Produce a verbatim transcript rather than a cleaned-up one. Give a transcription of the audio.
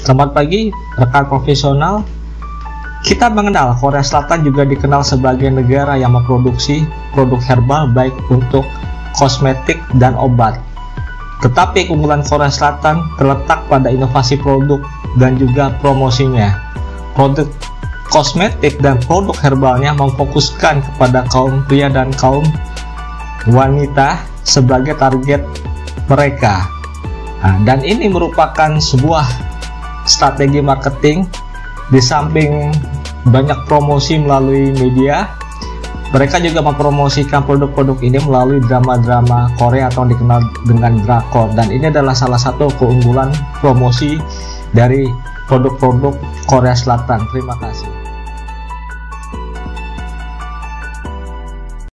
Selamat pagi rekan profesional. Kita mengenal Korea Selatan juga dikenal sebagai negara yang memproduksi produk herbal baik untuk kosmetik dan obat. Tetapi keunggulan Korea Selatan terletak pada inovasi produk dan juga promosinya. Produk kosmetik dan produk herbalnya memfokuskan kepada kaum pria dan kaum wanita sebagai target mereka. Nah, dan ini merupakan sebuah strategi marketing. Di samping banyak promosi melalui media, mereka juga mempromosikan produk-produk ini melalui drama-drama Korea atau dikenal dengan drakor, dan ini adalah salah satu keunggulan promosi dari produk-produk Korea Selatan. Terima kasih.